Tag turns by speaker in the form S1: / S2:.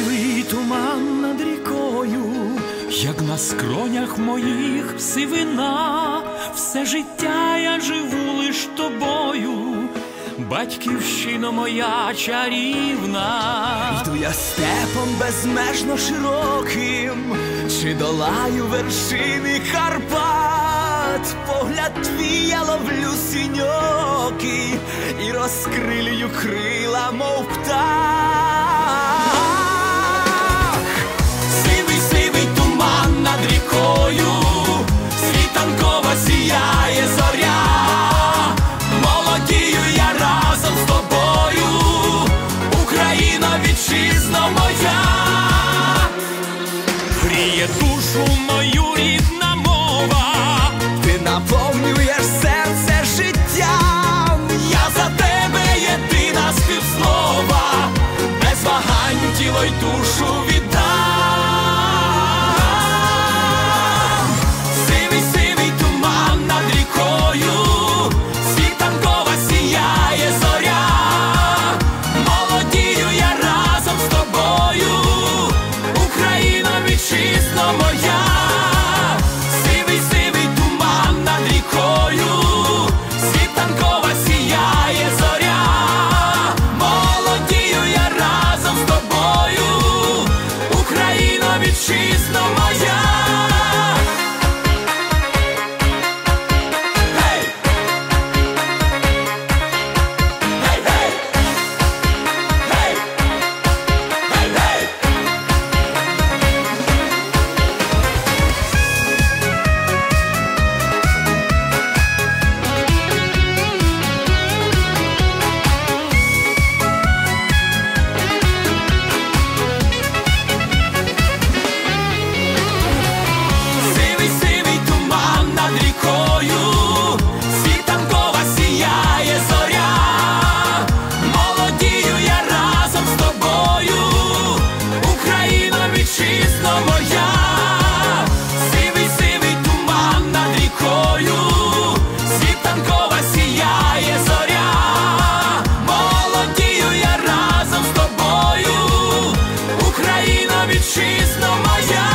S1: сивий туман над рікою, як на скронях моїх сивина. Все життя я живу лиш тобою, батьківщино моя чарівна.
S2: Йду я степом безмежно широким, чи долаю вершини Карпат. Погляд твій я ловлю синьоки і розкрилюю крила, мов птах. Сивий, сивий туман над рікою, світанкова сіяє зоря. Молодію я разом з тобою, Україно, вітчизно моя.
S1: Гріє душу мою рідна мова,
S2: Ти наповнюєш серце життям. Я за тебе єдина співслова, без вагань тіло й душу віддам. Сивий, сивий туман над рікою, світанкова сіяє зоря. Молодію я разом з тобою, Україно, вітчизно моя. Сивий, сивий туман над рікою, світанкова сіяє зоря. Молодію я разом з тобою, Україно, вітчизно моя. Гей! Гей, гей! Гей! Гей, гей! Сивий, сивий туман над рікою, світанкова сіяє зоря. Молодію я разом з тобою, Україно, вітчизно моя. Сивий, сивий туман над рікою, світанкова сіяє зоря. Молодію я разом з тобою, Україно, вітчизно моя.